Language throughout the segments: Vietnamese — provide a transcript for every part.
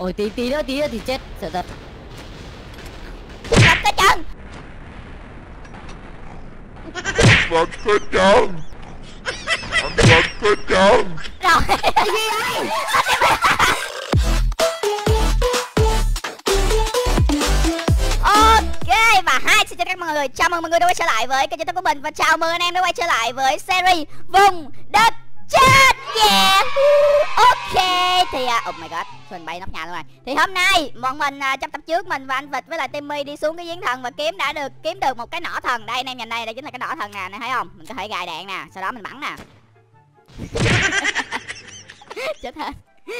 Ôi tí nữa thì chết, sợ thật. Vật cái chân. Vật cái chân. Vật cái chân. Rồi. Ok và xin chào tất cả mọi người, chào mừng mọi người đã quay trở lại với kênh youtube của mình và chào mừng anh em đã quay trở lại với series vùng đất chết. Yeah. Ok thì oh my god, mình bay nóc nhà luôn rồi. Thì hôm nay bọn mình trong tập trước mình và anh Vịt với lại Timmy đi xuống cái giếng thần và kiếm được một cái nỏ thần. Đây anh em nhìn đây, đây chính là cái nỏ thần nè, anh thấy không? Mình có thể gài đạn nè, sau đó mình bắn nè. Chết hết.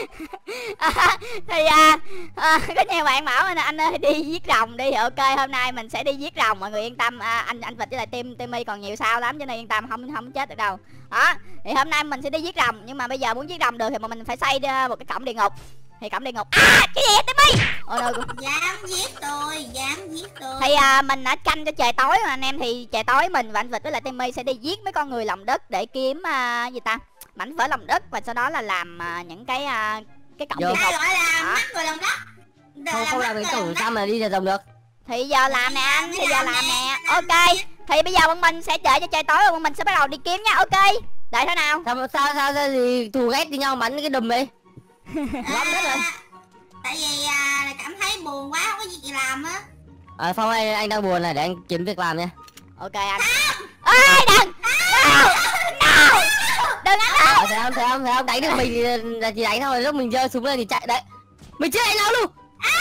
Thì có nhiều bạn bảo anh ơi đi giết rồng đi. Ok, hôm nay mình sẽ đi giết rồng, mọi người yên tâm. Anh Vịt với lại Timmy còn nhiều sao lắm cho nên yên tâm, không chết được đâu. Đó, thì hôm nay mình sẽ đi giết rồng, nhưng mà bây giờ muốn giết rồng được thì mình phải xây một cái cổng địa ngục. Thì cổng địa ngục cái gì vậy Timmy? Dám giết tôi. Thì mình đã canh cho trời tối mà anh em, thì trời tối mình và anh Vịt với lại Timmy sẽ đi giết mấy con người lòng đất để kiếm gì ta, mảnh vỡ lòng đất, và sau đó là làm những cái cổng địa ngục. Gọi là mắt người lòng đất. Không làm cái cổng sao mà đi ra rồng được. Thì giờ làm nè anh, thì giờ làm nè. Ok, thì bây giờ bọn mình sẽ đợi cho trời tối rồi bọn mình sẽ bắt đầu đi kiếm nha. Ok, đợi thế nào. Sao gì thù ghét với nhau bắn cái đùm đi. Lắm hết rồi. Tại vì cảm thấy buồn quá, không có gì làm á. Phong ơi, anh đang buồn này, để anh kiếm việc làm nha. Ok anh. Ê đừng. No. Đừng anh ơi. Thấy không, đánh được mình là chỉ đánh thôi, lúc mình giơ súng lên thì chạy đấy. Mình chết anh nào luôn.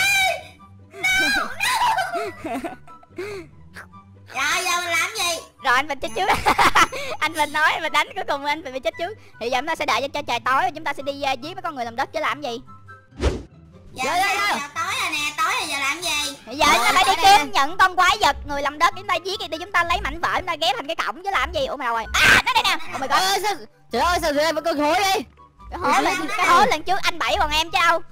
Rồi giờ mình làm gì? Rồi anh Vịt chết trước. Anh Vịt nói mình đánh cuối cùng anh Vịt bị chết trước. Thì giờ chúng ta sẽ đợi cho trời tối, chúng ta sẽ đi giết mấy con người làm đất chứ làm gì. Giờ tối rồi nè, tối rồi giờ làm gì? Bây giờ chúng ta phải đi kiếm những con quái vật người làm đất, chúng ta giết đi, chúng ta lấy mảnh vỡ chúng ta ghép thành cái cổng chứ làm gì. Ủa mà đâu rồi? Nó đây nè. Oh my god. Trời ơi, sao dưới đây vẫn có hối đi. Cái hố lần trước anh bẫy bọn em chứ đâu.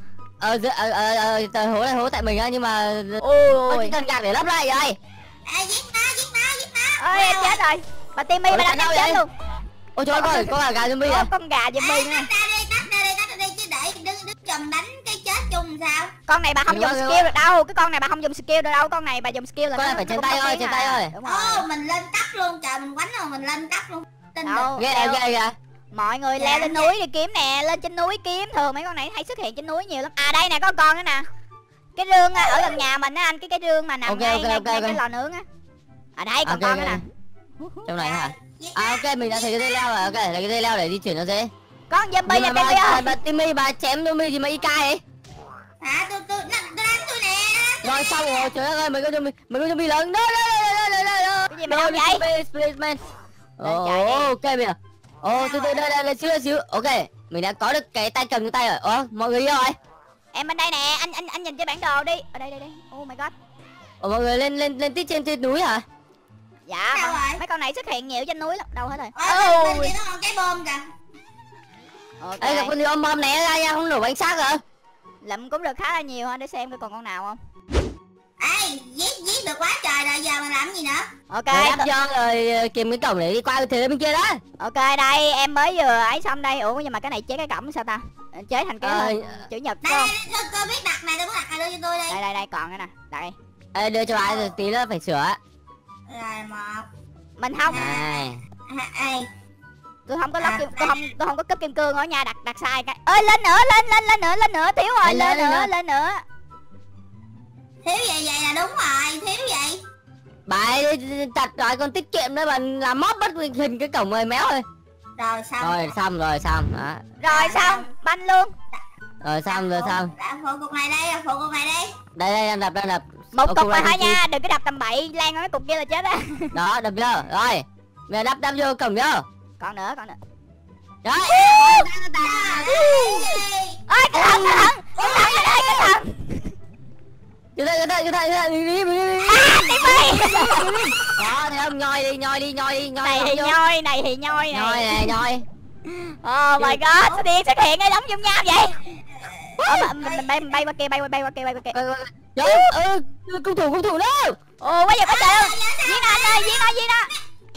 Hố này hố tại mình á, nhưng mà ôi cần gạt để lấp lại rồi. Giết nó. Ơi em chết rồi. Bà Timmy bà đánh em chết luôn. Ôi trời ơi, có gà zombie à? Con gà zombie nữa. Tắt ra đi chứ để đứng chùm đánh cái chết chung sao? Con này bà không dùng skill được đâu, cái con này bà không dùng skill được đâu, con này bà dùng skill là con này phải trên tay thôi, Đúng rồi. Mình lên cấp luôn, trời mình quánh rồi mình lên cấp luôn. Ghê kìa. Mọi người leo lên núi đi kiếm nè, lên trên núi kiếm, thường mấy con này hay xuất hiện trên núi nhiều lắm. Đây nè, có con nữa nè. Cái rương ở gần nhà mình á anh, cái rương mà nằm ngay cái lò nướng á. Ở đây còn con nữa nè. Trong này hả? Ok, mình đã thấy cái dây leo rồi. Ok, lấy cái dây leo để di chuyển nó dễ. Con zombie là Timmy ơi. Bà Timmy bà chém zombie gì mà IK ấy? Tôi đánh tôi nè. Rồi xong rồi, trời ơi, mấy con zombie lớn. Đó. Cái gì mà đâu vậy? Spaceman. Ok bây từ từ đây xíu. Ok, mình đã có được cái tay cầm trong tay rồi. Mọi người yêu rồi. Em bên đây nè, anh nhìn cái bản đồ đi. Ở đây. Oh my god. Mọi người lên tít trên núi hả? Dạ, mấy con này xuất hiện nhiều trên núi lắm. Đâu hết rồi. Bên kia nó còn cái bom kìa. Đây gặp con gì bom né ra nha, không nổ bánh xác rồi. Lụm cũng được khá là nhiều ha, để xem coi còn con nào không. Ê, giết được quá trời rồi, giờ mình làm gì nữa? Ok. Đáp cho rồi kìm cái cổng để đi qua thế bên kia đó. Ok, đây em mới vừa ấy xong đây. Ủa nhưng mà cái này chế cái cổng sao ta? Chế thành cái chữ nhật phải không? Đây, tôi biết đặt này, tôi biết đặt này, đưa cho tôi đi. Đây còn cái nè. Đây. Ê, đưa cho ai rồi tí nữa phải sửa. Rồi 1. Mình không. Tôi không có lắp tôi không có cấp kim cương ở nhà, đặt sai cái. Ơi lên nữa, thiếu rồi, lên nữa. Thiếu vậy là đúng rồi, thiếu vậy. Bà ấy chặt rồi con tiết kiệm nữa, bà làm móp bắt hình cái cổng rồi méo ơi. Rồi xong. Rồi xong đó. Rồi xong, banh luôn. Rồi xong. Phụ cục này đây. Đây em đập. Một cục mà thôi nha, đừng có đập tầm bậy, lan cái cục kia là chết á. Đó, đập vô. Rồi. Bây giờ đập vô cổng vô. Còn nữa. Rồi. Ơi, cẩn thận. Từ từ đi. Timmy. Đó, thấy không? Nhoi đi. Này thì nhoi này. Nhoi. Oh my god, sao điện xuất hiện ở giống chung nhau vậy? Mình bay qua kia. Cung thủ đâu? Ồ, quá trời luôn. Giết nó anh ơi, giết nó.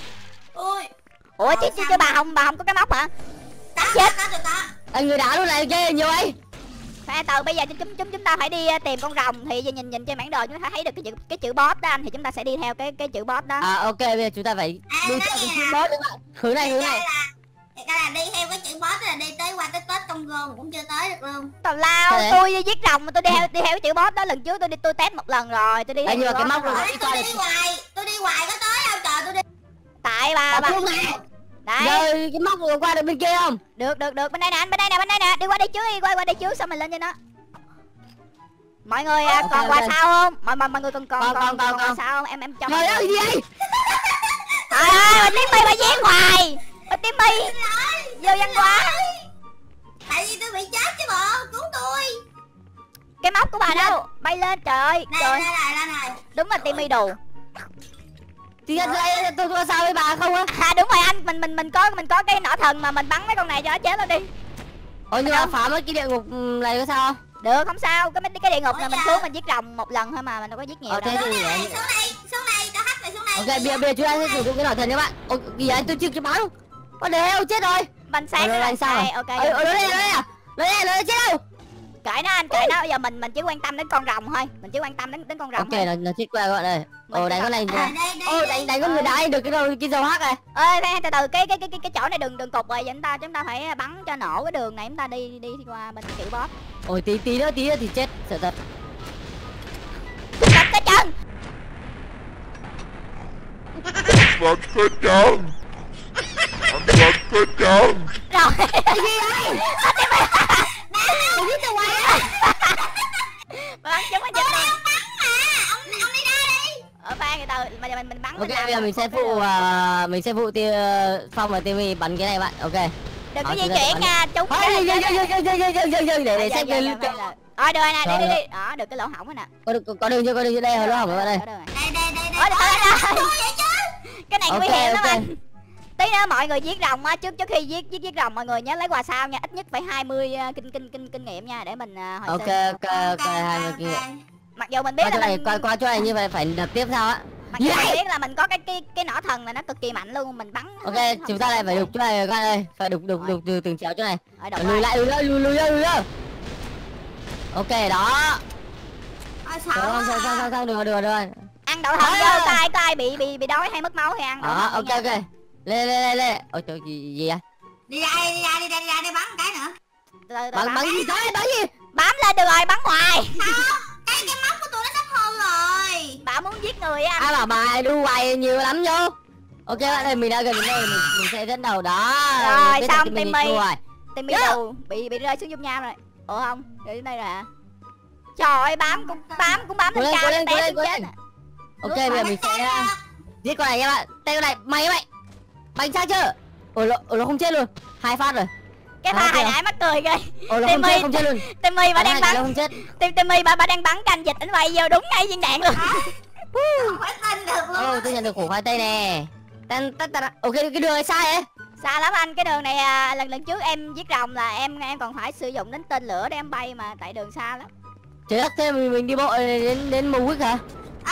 Ủa chứ bà không có cái móc hả? Chết. Anh người đá lúc này ghê nhiều ấy. Khoan từ bây giờ chúng ta phải đi tìm con rồng. Thì giờ nhìn trên bản đồ chúng ta thấy được cái chữ boss đó anh. Thì chúng ta sẽ đi theo cái chữ boss đó. Ok, bây giờ chúng ta phải đi theo cái chữ boss các bạn. Hướng này. Cái là đi theo cái chữ boss là đi tới qua tới Tết Công Gôn cũng chưa tới được luôn. Tào lao, tôi giết rồng mà tôi đi theo cái chữ boss đó. Lần trước tôi test một lần rồi, tôi đi theo nhưng mà cái móc rồi tôi đi hoài có tới đâu trời, tôi đi. Tại bà đấy. Rồi cái móc rồi qua được bên kia không? Được bên đây nè anh, bên đây nè, đi qua đây trước đi, qua đây trước xong mình lên trên đó. Mọi người còn quà sao không? Mọi người còn quà sao không? Em cho. Trời ơi gì vậy? Trời ơi, bà Timmy bà giết hoài. Bà Timmy vô văn quá. Tại vì tôi bị chết chứ bộ, cứu tôi. Cái móc của bà đâu? Bay lên trời ơi. Đây này. Đúng là Timmy đồ. Thì đây tôi có sao với bà không á? Đúng rồi anh, mình có cái nỏ thần mà mình bắn mấy con này cho nó chết luôn đi. Nhưng mà phá mất cái địa ngục này có sao không? Được không sao, cái địa ngục này mình xuống mình giết rồng một lần thôi mà mình đâu có giết nhiều đâu. Xuống đây, tao hack lại xuống đây. Ok, bây giờ chúng ta sẽ sử dụng cái nỏ thần các bạn. Gì vậy? Tôi chưa bắn. Có đều chết rồi. Bánh sáng rồi sao rồi? Ok. Ở đây chết đâu? Kệ nó, bây giờ mình chỉ quan tâm đến con rồng thôi. Mình chỉ quan tâm đến con rồng. Ok, nó chết qua các bạn ơi. Đánh con này. Đánh con người đá được cái dầu hắc này. Ơi, từ từ cái chỗ này đừng cục rồi, chúng ta phải bắn cho nổ cái đường này, chúng ta đi qua bên kiểu boss. Tí nữa thì chết, sợ thật. Đập cái chân. Bật cái chân. Bật cái chân. Rồi. Cái gì vậy? Tôi giết tôi quay á. Bắn chúng anh giật rồi. Ông đi ra đi. Ở pha từ từ mà mình bắn. Ok, bây giờ mình sẽ phụ Phong và Timmy bắn cái này bạn. Ok. Đừng có di chuyển nha, chúng. Để xem cái rồi đưa này đi. Đó, được cái lỗ hổng rồi nè. Có đường chưa đây, lỗ hổng rồi bạn ơi. Đây. Cái này nguy hiểm lắm anh. Tí nữa mọi người giết rồng á, trước khi giết rồng mọi người nhớ lấy quà sao nha, ít nhất phải 20 kinh nghiệm nha để mình hồi sinh. Ok, 20 kinh nghiệm. Mặc dù mình biết là mình qua chỗ này như vậy phải đập tiếp sao á. Mặc dù mình biết là mình có cái nỏ thần là nó cực kỳ mạnh luôn, mình bắn. Ok, chúng ta lại phải đục chỗ này các ơi, phải đục từ từng chéo chỗ này. Lùi ra. Ok đó. Sao được. Ăn đậu thần vô, có ai bị đói hay mất máu thì ăn đậu thần. Ok. Lên. Ôi trời gì vậy? Đi ra bắn cái nữa. Bắn gì? Bám lên được rồi, bắn hoài. Sao? Cái móc của tôi nó sắp hư rồi. Bà muốn giết người á. Bảo bà đu hoài nhiều lắm vô. Ok bạn ơi, mình đã gần đến đây, mình sẽ dẫn đầu đó. Rồi xong Timmy đầu bị rơi xuống dung nham rồi. Ủa không? Để đến đây rồi hả? Trời ơi, bám lên cao té xuống chết. Ok, bây giờ mình sẽ giết con này nha bạn. Tay con này, mày bánh sao chưa? Nó không chết luôn. 2 phát rồi. Cái pha hồi nãy mắc cười ghê. Timmy không chết luôn. Timmy bà đang bắn. Timmy bà đang bắn canh dịch ảnh bay vô đúng ngay viên đạn luôn. Không phải tin được luôn. Tôi nhận được củ khoai tây nè. Ok, cái đường này sai ấy. Xa lắm anh, cái đường này lần trước em giết rồng là em còn phải sử dụng đến tên lửa để em bay mà tại đường xa lắm. Trời đất, thế mình đi bộ đến Mù Quýt hả?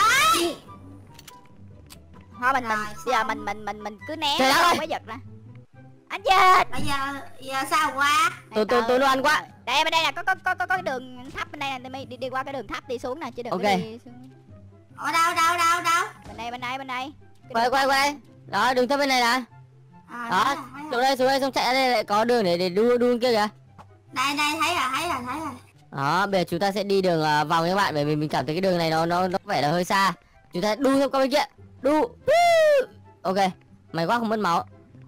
Thôi mình cứ né không có giật nè. Anh chết. Bây giờ sao qua? Tôi ăn quá. Đây bên đây là có cái đường thấp bên đây nè, Timmy đi qua cái đường thấp đi xuống nè chứ đừng okay. có đi xuống. Ở đâu? Bên đây. Quay. Đó, đường thấp bên này nè. Đó, xuống đây xong chạy ra đây lại có đường để đu kia kìa. Đây thấy rồi. Đó, bây giờ chúng ta sẽ đi đường vòng các bạn, bởi vì mình cảm thấy cái đường này nó có vẻ là hơi xa. Chúng ta đu theo qua bên kia. Đu. Ok, may quá không mất máu.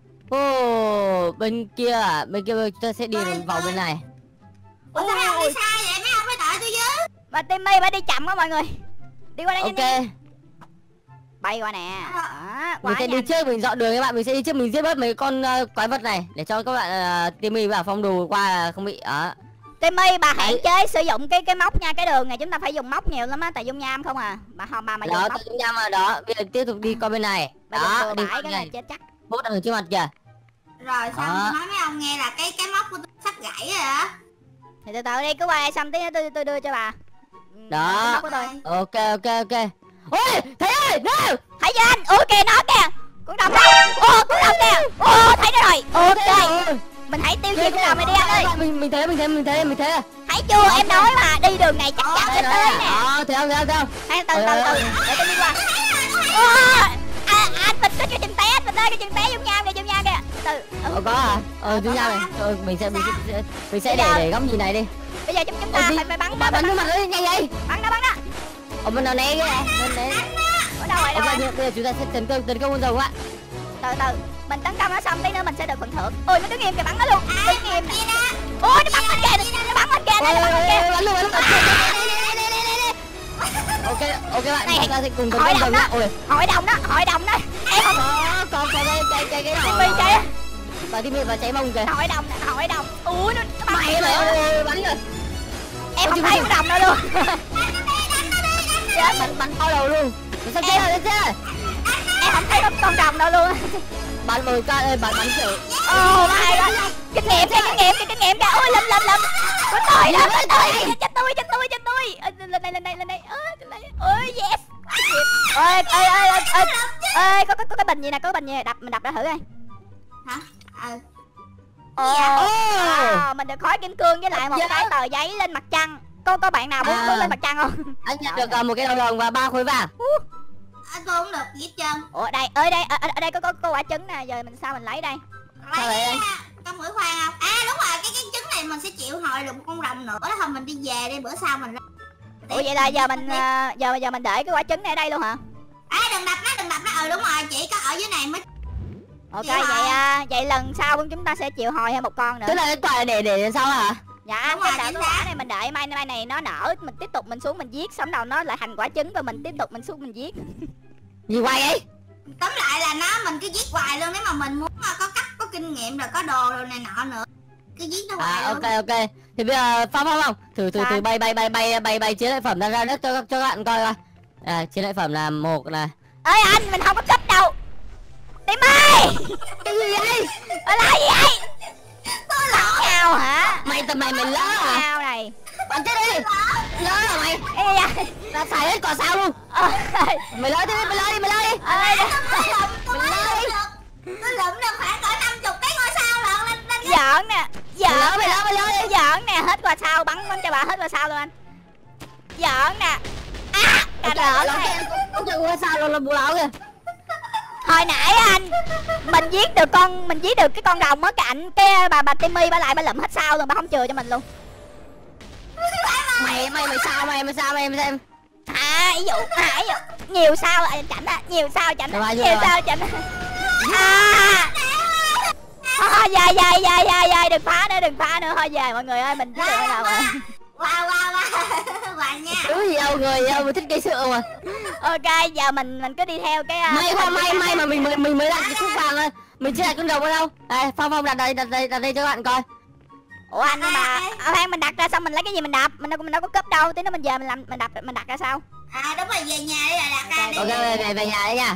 Bên kia chúng ta sẽ đi vào bên này. Ủa sao mấy ông đi xa vậy? Mấy ông phải đợi tôi chứ. Mà Timmy phải đi chậm quá mọi người. Đi qua đây ok. Bay qua nè. Mình sẽ đi trước, mình dọn đường các bạn, mình sẽ đi trước, mình giết bớt mấy con quái vật này để cho các bạn Timmy và Phong đồ qua không bị Timmy bà hạn chế sử dụng cái móc nha, cái đường này chúng ta phải dùng móc nhiều lắm á, tại dung nham không à. Bà mà đó, dùng móc. dung nham mà đó, bây giờ tiếp tục đi qua bên này. Đó, đi cái này chết chắc. Bốt đang ở trước mặt kìa. Rồi xong tôi nói mấy ông nghe là cái móc của tôi sắp gãy rồi á. Thì từ từ đi, cứ qua xong tí nữa tôi đưa cho bà. Đó. Móc của tôi. Ok. Ôi, thấy ơi, đâu? Thấy chưa anh? Ủa kìa, nó kìa. Con rồng đâu? Con rồng kìa. Thấy nó rồi. Ok. Mình hãy tiêu diệt con rồng này đi anh ơi. Mình thấy rồi. Thấy thấy chưa, em nói mà đi đường này chắc chắn sẽ tới nè. Thấy không? Hay từ để tôi đi qua. Anh Vịt có cái chân té, anh Vịt ơi, cái chân té dung nham kìa. Từ. Có à? Dung nham này. Mình sẽ để góc nhìn này đi. Bây giờ chúng ta phải bắn nó. Bắn mặt nó nhanh vậy. Bắn nó. Bên nào né kìa. Ở đâu rồi? Bây giờ chúng ta sẽ tấn công con rồng ạ. Từ mình tấn công nó xong tí nữa mình sẽ được phần thưởng. Ôi nó đứng im kìa, bắn nó luôn. Đứng im nè. Ôi nó bắn mình kìa, nó bắn mình kìa. Bắn luôn. Ok bạn, chúng ta sẽ cùng tấn công rồng ạ. Hội đồng đó. Em không có cái Timmy chạy. Và Timmy và cháy mông kìa. Hội đồng. Ui nó bắn Mày bắn rồi. em không thấy con đồng đâu luôn. Bắn to đầu luôn. Sao chết rồi? Em không thấy con đồng đâu luôn. Bắn mồi ca ơi, bắn kiểu. Oh my god. Kinh nghiệm kìa. Ôi lâm. Có tôi đó. Chết tôi. Lên đây. Ôi yes. Ơi có cái bình gì nè, mình đập ra thử coi. Hả? Mình được khói kim cương với lại một cái tờ giấy lên mặt trăng. Có bạn nào muốn lên mặt trăng không? Anh nhận được một cái đầu rồng và 3 khối vàng. Tôi không được gì hết trơn. Ủa ở đây có quả trứng nè, giờ mình lấy đây. Lấy con mũi khoan không? Đúng rồi, cái trứng này mình sẽ chịu hồi được một con rồng nữa. Thôi mình đi về đi, bữa sau mình. Ủa vậy là giờ mình để cái quả trứng này ở đây luôn hả? Đừng đập nó. Đúng rồi, chỉ có ở dưới này mới. Ok vậy lần sau chúng ta sẽ chịu hồi thêm một con nữa. Tức là cái quả này để sau hả? Dạ, cái quả này mình đợi mai này nó nở, mình tiếp tục mình xuống mình giết, xong đầu nó lại thành quả trứng và mình tiếp tục mình xuống mình giết. Gì hoài vậy? Tóm lại là mình cứ giết hoài luôn, nếu mà mình muốn có cách có kinh nghiệm rồi có đồ rồi này nọ nữa. Cứ giết nó hoài luôn. Ok. Thì bây giờ Phong thử bay chiến lợi phẩm ra đất cho các bạn coi coi. Chiến lợi phẩm là một này. Ơi anh, mình không có cấp đâu. Timmy! Cái gì vậy? Là gì vậy? Tôi lỡ nhau hả? Mày lỡ hả? Nhau này. Bắn chết đi. Lỡ hả mày? Ê da. Tao xài hết cỏ sao luôn. Mày lỡ đi. Tôi lượm được khoảng cỡ 50 cái ngôi sao lận lên. Giỡn nè. Mày lỡ đi. Giỡn nè, hết qua sao, bắn cho bà hết qua sao luôn anh. Giỡn nè. Lỡ này. Không chịu qua sao là bù láo kìa. Hồi nãy anh mình giết được cái con rồng ở cạnh cái bà Timmy bà lượm hết sao luôn, bà không chừa cho mình luôn. Mày sao mày xem. Ví dụ nhiều sao chảnh á, nhiều sao chảnh. Thôi đừng phá nữa thôi về mọi người ơi, mình chứ được nào mà. Wow Hoàng nha. Cứ gì đâu người đâu mà thích cây sữa mà. Ok giờ mình cứ đi theo cái may mà mình mới đặt cái cúc vàng thôi. Mình chưa đặt con rồng đâu. Đây Phong đặt đây cho bạn coi. Ủa anh nhưng mà mình đặt ra xong mình lấy cái gì mình đập, mình đâu có cướp đâu, tí nữa mình về mình đặt ra sao? Đúng rồi, về nhà đi là đặt ra đi. Ok về nhà đấy nha.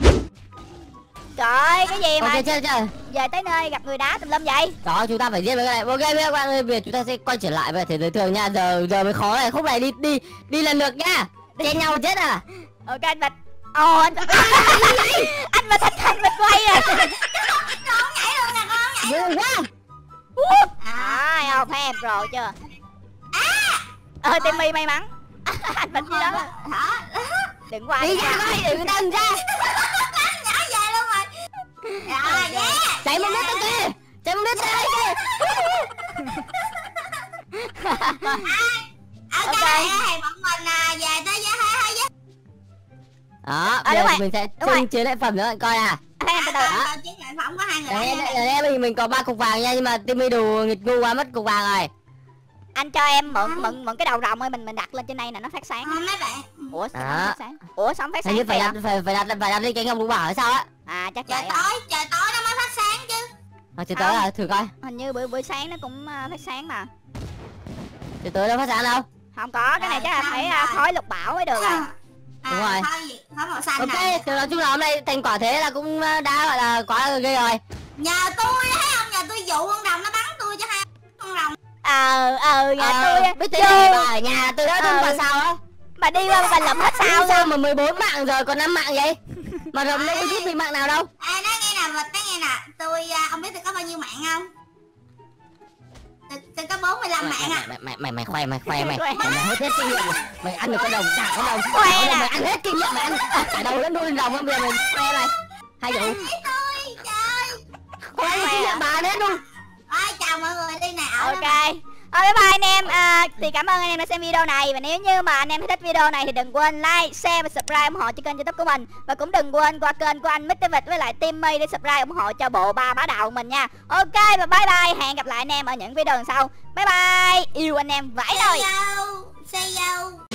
Trời cái gì mà chơi về tới nơi gặp người đá tùm lum vậy. Đó chúng ta phải giết với cái này. Ok các bạn ơi, bây giờ chúng ta sẽ quay trở lại về thế giới thường nha. Giờ mới khó này, khúc này đi lần lượt nha. Chen nhau chết à. Ok anh Vịt. Anh Vịt quay rồi. Con nhảy luôn nè, con nhảy. Vui quá. Không thấy em rồi chưa? Timmy may mắn. Anh Vịt gì đó. Đừng qua đi ra coi, đừng ra. Nhỏ về luôn rồi. Rồi, yeah. Chạy một đứa kìa. Chạy một đứa đây kìa. Ok, bọn mình về tới giới hơi. Đó, bây giờ mình sẽ trưng chiến lợi phẩm nữa bạn coi à. Chiến lợi phẩm có 2 người. Đấy, mình có 3 cục vàng nha, nhưng mà Timmy đủ nghịch ngu quá mất cục vàng rồi. Anh cho em mượn cái đầu rồng ơi, mình đặt lên trên đây nè, nó phát sáng. Mấy bạn. Ủa sao nó phát sáng? Ủa sao phát sáng? Phải đặt lên cái ngọc lũ bảo hay sao á? Chắc vậy. Trời tối nó mới phát sáng chứ. Trời tối à, thử coi. Hình như buổi sáng nó cũng phát sáng mà. Trời tối đâu phát sáng đâu. Không có, cái này chắc là phải khói lục bảo mới được à. Đúng rồi. Khói màu xanh. Ok, thì nói chung là hôm nay thành quả thế là cũng đã gọi là quá ghê rồi. Nhờ tôi thấy không, nhờ tôi dụ con rồng nó bắn tôi cho 2 con rồng. Nhà tôi biết thế này bà ở nhà tôi đã tung vào sao á. Mà đi qua bà lụm hết sao sao mà 14 mạng rồi còn 5 mạng vậy? Mà rồng đâu có giúp mình mạng nào đâu. Nói nghe nè Vịt, nói nghe nè, tôi ông biết tôi có bao nhiêu mạng không? Tôi có 45 mạng à. Mày khoe mày hết kinh nghiệm. Mày ăn được con đồng, cả con đồng. Khoe nè. Mày ăn hết kinh nghiệm, mày ăn cả đầu lẫn đuôi đồng không, bây giờ mày khoe mày. Hay vụ. Tôi trời. Khoe kinh nghiệm bà đấy luôn. Ôi chào mọi người đi nào. Ok. Thôi bye bye anh em. Thì cảm ơn anh em đã xem video này. Và nếu như mà anh em thích video này thì đừng quên like, share và subscribe ủng hộ cho kênh YouTube của mình. Và cũng đừng quên qua kênh của anh Mr. Vịt với lại Team My để subscribe ủng hộ cho bộ ba bá đạo của mình nha. Ok và bye bye. Hẹn gặp lại anh em ở những video lần sau. Bye bye. Yêu anh em vãi nồi. See you.